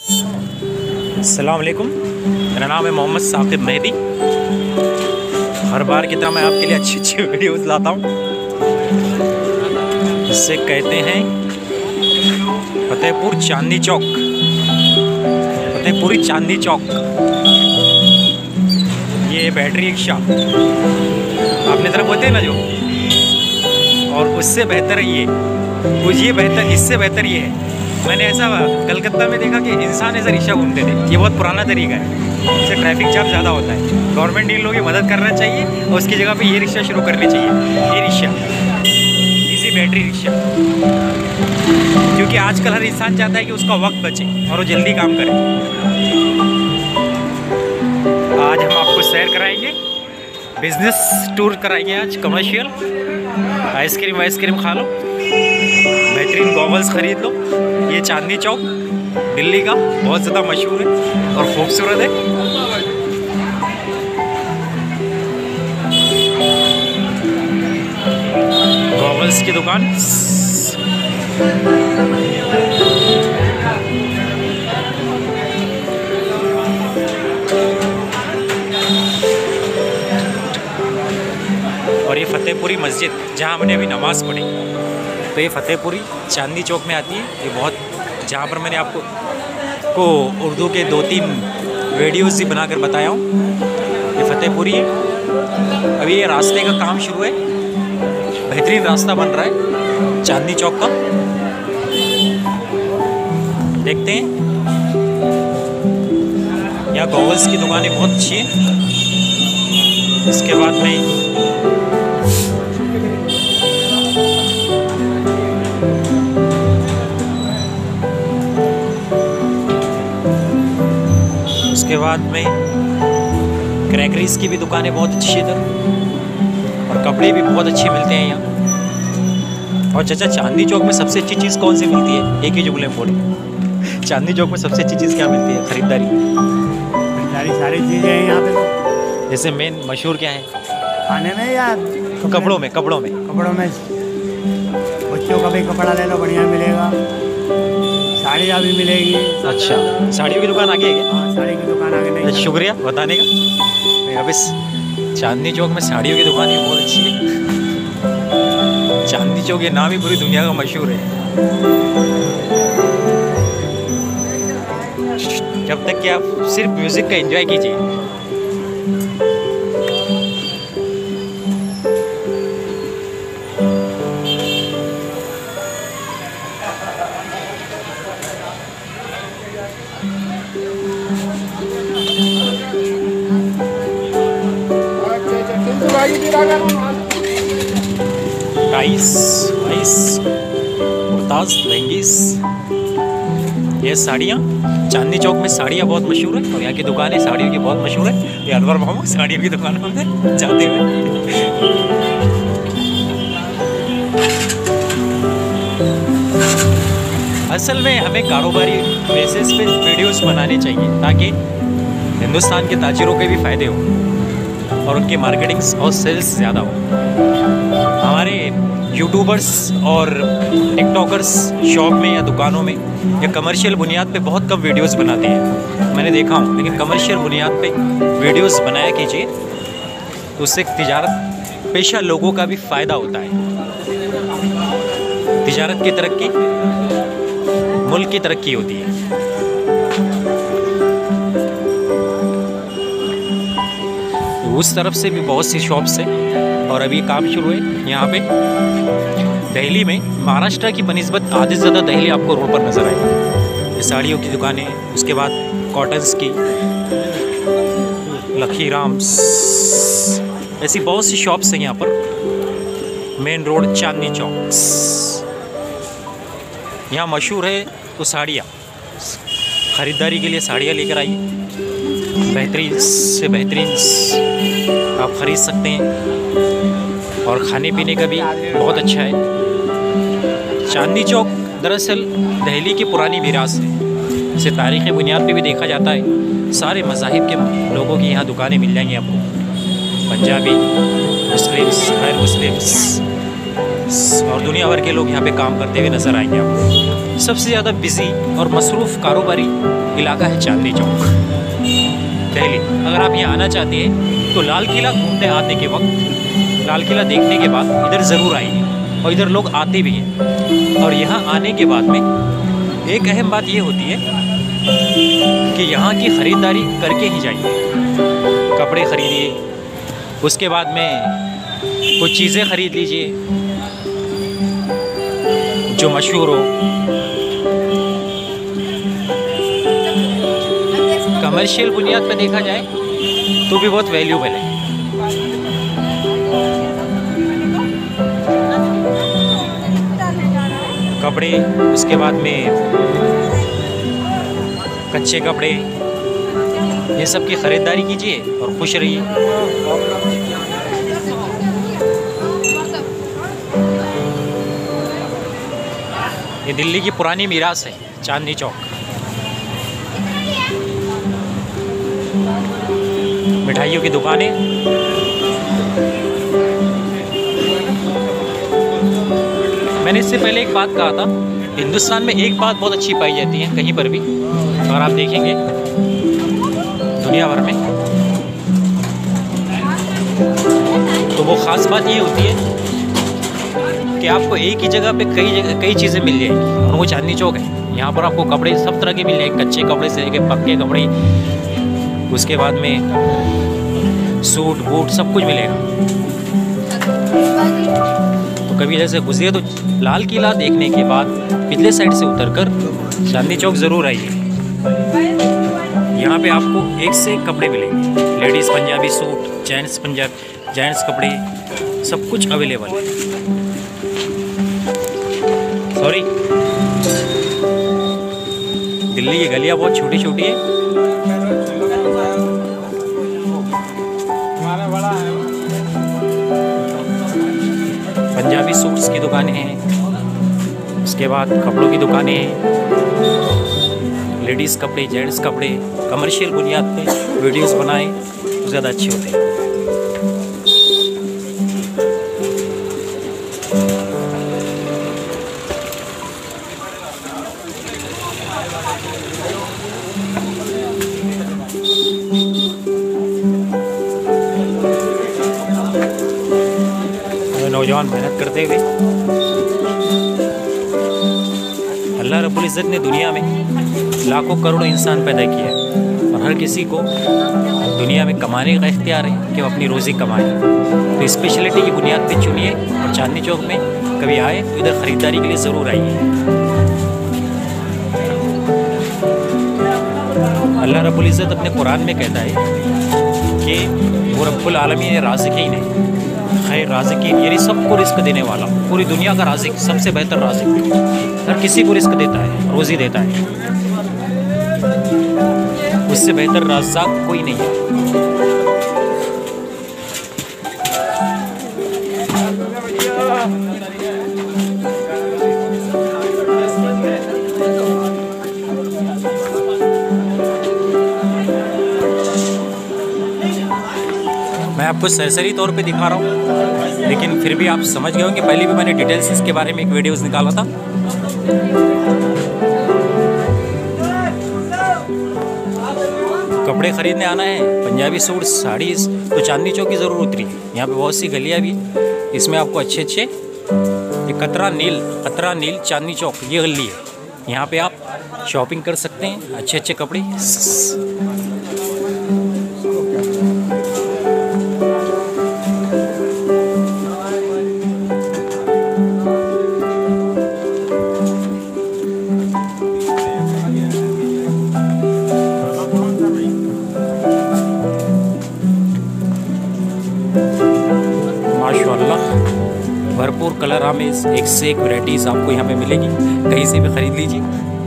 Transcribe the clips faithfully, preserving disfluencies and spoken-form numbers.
अस्सलाम वालेकुम, मेरा नाम है मोहम्मद साकिब मेहदी। हर बार की तरह मैं आपके लिए अच्छी अच्छी वीडियोस लाता हूँ। इससे कहते हैं फतेहपुर चांदनी चौक, फतेहपुरी चांदनी चौक। ये बैटरी रिक्शा आपने तरफ बोलते हैं ना जो, और उससे बेहतर है ये, कुछ ये बेहतर, इससे बेहतर ये है। मैंने ऐसा कलकत्ता में देखा कि इंसान ऐसा रिक्शा घूमते थे। ये बहुत पुराना तरीका है, इससे ट्रैफिक जाम ज़्यादा होता है। गवर्नमेंट इन लोगों की मदद करना चाहिए और उसकी जगह पे ये रिक्शा शुरू करनी चाहिए। ये रिक्शा, इजी बैटरी रिक्शा, क्योंकि आजकल हर इंसान चाहता है कि उसका वक्त बचे और वो जल्दी काम करे। आज हम आपको सैर कराएंगे, बिजनेस टूर कराएंगे आज, कमर्शियल। आइसक्रीम वाइसक्रीम खा लो, बेहतरीन गॉगल्स ख़रीद लो। ये चांदनी चौक दिल्ली का बहुत ज़्यादा मशहूर है और ख़ूबसूरत है। गॉगल्स की दुकान। और ये फतेहपुरी मस्जिद जहाँ हमने अभी नमाज़ पढ़ी, तो ये फतेहपुरी चांदनी चौक में आती है। ये बहुत, जहाँ पर मैंने आपको को उर्दू के दो तीन वीडियोस ही बनाकर बताया हूँ। ये फतेहपुरी है। अभी ये रास्ते का काम शुरू है, बेहतरीन रास्ता बन रहा है चांदनी चौक का। देखते हैं, यहाँ गॉगल्स की दुकानें बहुत अच्छी हैं। इसके बाद में उसके बाद में क्रैकरीज की भी दुकानें बहुत अच्छी है इधर, और कपड़े भी बहुत अच्छे मिलते हैं यहाँ। और चाचा, चांदनी चौक में सबसे अच्छी चीज़ कौन सी मिलती है? एक ही जुमले में बोले, चांदनी चौक में सबसे अच्छी चीज़ क्या मिलती है? खरीदारी खरीदारी सारी चीज़ें हैं यहाँ पे। तो जैसे मेन मशहूर क्या है खाने में या कपड़ों में? कपड़ों में कपड़ों में बच्चों का भी कपड़ा ले लो, बढ़िया मिलेगा। साड़ियाँ भी मिलेगी। अच्छा, साड़ियों की दुकान आगे है क्या? हाँ, साड़ी की दुकान आगे नहीं। शुक्रिया बताने का। अब इस चांदनी चौक में साड़ियों की दुकान ही बहुत अच्छी है। चांदनी चौक ये नाम ही पूरी दुनिया का मशहूर है। जब तक कि आप सिर्फ म्यूज़िक का एंजॉय कीजिए। टाइस वाइस कुर्ताज लहंगीस, ये साड़ियाँ। चांदनी चौक में साड़ियाँ बहुत मशहूर है और यहाँ की दुकानें साड़ियों की बहुत मशहूर है। ये अनवर मोहम्मद साड़ियों की दुकान में जाते हुए। असल में हमें कारोबारी बेसिस पे वीडियोस बनाने चाहिए ताकि हिंदुस्तान के ताजिरों के भी फ़ायदे हों और उनकी मार्केटिंग्स और सेल्स ज़्यादा हो। हमारे यूट्यूबर्स और टिकटॉकर्स शॉप में या दुकानों में या कमर्शियल बुनियाद पे बहुत कम वीडियोस बनाते हैं, मैंने देखा हूँ। लेकिन कमर्शियल बुनियाद पे वीडियोस बनाया कीजिए, तो उससे तिजारत पेशा लोगों का भी फ़ायदा होता है। तिजारत की तरक्की मुल्क की तरक्की होती है। उस तरफ से भी बहुत सी शॉप्स हैं और अभी काम शुरू है यहाँ पे। दिल्ली में महाराष्ट्र की बनिस्बत आधे से ज़्यादा दिल्ली आपको रोड पर नज़र आएगी। ये साड़ियों की दुकानें, उसके बाद कॉटन्स की, लखी राम्स, ऐसी बहुत सी शॉप्स हैं यहाँ पर। मेन रोड चांदनी चौक यहाँ मशहूर है। तो साड़ियाँ, ख़रीदारी के लिए साड़ियाँ लेकर आइए, बेहतरीन से बेहतरीन आप ख़रीद सकते हैं। और खाने पीने का भी बहुत अच्छा है। चांदनी चौक दरअसल दिल्ली की पुरानी विरासत है। इसे तारीख़ी बुनियाद पे भी देखा जाता है। सारे मज़ाहिब के लोगों की यहाँ दुकानें मिल जाएंगी आपको, पंजाबी, मुस्लिम्स, गैर मुस्लिम्स, और दुनिया भर के लोग यहाँ पे काम करते हुए नज़र आएंगे आपको। सबसे ज़्यादा बिजी और मसरूफ़ कारोबारी इलाका है चांदनी चौक दिल्ली। अगर आप यहाँ आना चाहते हैं तो लाल किला घूमने आने के वक्त, लाल किला देखने के बाद इधर ज़रूर आइए, और इधर लोग आते भी हैं। और यहाँ आने के बाद में एक अहम बात ये होती है कि यहाँ की ख़रीदारी करके ही जाइए। कपड़े ख़रीदिए, उसके बाद में कुछ चीज़ें ख़रीद लीजिए जो मशहूर हो। कमर्शियल बुनियाद पर देखा जाए तो भी बहुत वैल्यूबल है। कपड़े, उसके बाद में कच्चे कपड़े, ये सब की ख़रीदारी कीजिए और खुश रहिए। ये दिल्ली की पुरानी मीरास है चांदनी चौक। मिठाइयों की दुकानें, मैंने इससे पहले एक बात कहा था, हिंदुस्तान में एक बात बहुत अच्छी पाई जाती है कहीं पर भी, अगर आप देखेंगे दुनिया भर में, तो वो ख़ास बात ये होती है कि आपको एक ही जगह पे कई जगह कई चीज़ें मिल जाएंगी, और वो चांदनी चौक है। यहाँ पर आपको कपड़े सब तरह के मिल जाएंगे, कच्चे कपड़े से लेके पक्के कपड़े, उसके बाद में सूट बूट सब कुछ मिलेगा। तो कभी जैसे गुजरे तो लाल किला देखने के बाद पिछले साइड से उतरकर चांदनी चौक ज़रूर आइए। यहाँ पे आपको एक से एक कपड़े मिलेंगे, ladies Punjabi suit, gents Punjab gents कपड़े, सब कुछ अवेलेबल है। सॉरी, दिल्ली की गलियाँ बहुत छोटी छोटी है। पंजाबी सूट्स की दुकानें हैं, उसके बाद कपड़ों की दुकानें हैं, लेडीज़ कपड़े, जेंट्स कपड़े। कमर्शियल बुनियाद पे वीडियोस बनाएं तो ज़्यादा अच्छे होते हैं। नौजवान मेहनत करते हुए, अल्लाह रब्बुल इज़्ज़त ने दुनिया में लाखों करोड़ों इंसान पैदा किया है, और हर किसी को दुनिया में कमाने का इख्तियार है कि वो अपनी रोज़ी कमाए। तो स्पेशलिटी की बुनियाद पे चुनिए, और चांदनी चौक में कभी आए तो इधर ख़रीदारी के लिए ज़रूर आइए। अल्लाह रब्बुल इज़्ज़त अपने कुरान में कहता है कि वो रब्बुल आलमीन राज़िकीन है, खैर राज़िकीन यानी सबको रिस्क देने वाला, पूरी दुनिया का राज़िक, सबसे बेहतर राज़िक, हर किसी को रिस्क देता है, रोज़ी देता है। उससे बेहतर राज़ाक कोई नहीं है। मैं आपको सरसरी तौर पे दिखा रहा हूँ, लेकिन फिर भी आप समझ गए होंगे, पहले भी मैंने डिटेल्स इसके बारे में एक वीडियोस निकाला था। कपड़े ख़रीदने आना है, पंजाबी सूट, साड़ीज़, तो चांदनी चौक की ज़रूर उतरी। यहाँ पे बहुत सी गलियाँ भी, इसमें आपको अच्छे अच्छे, ये कतरा नील कतरा नील चांदनी चौक ये गली है। यहाँ पे आप शॉपिंग कर सकते हैं, अच्छे अच्छे कपड़े। माशाल्लाह, भरपूर कलर में एक से एक वैराइटीज़ आपको यहाँ पे मिलेगी, कहीं से भी ख़रीद लीजिए।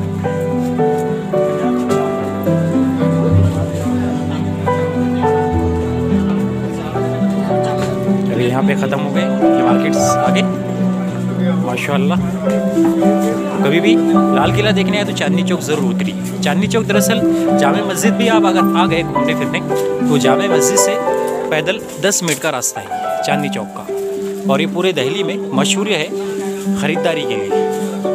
अभी यहाँ पे ख़त्म हो गए ये मार्केट्स, आगे माशाल्लाह। कभी भी लाल किला देखने आए तो चांदनी चौक ज़रूर उतरी। चांदनी चौक दरअसल जामे मस्जिद भी आप अगर आ गए घूमने फिरने तो जामे मस्जिद से पैदल दस मिनट का रास्ता है चांदनी चौक का। और ये पूरे दिल्ली में मशहूर है ख़रीदारी के लिए।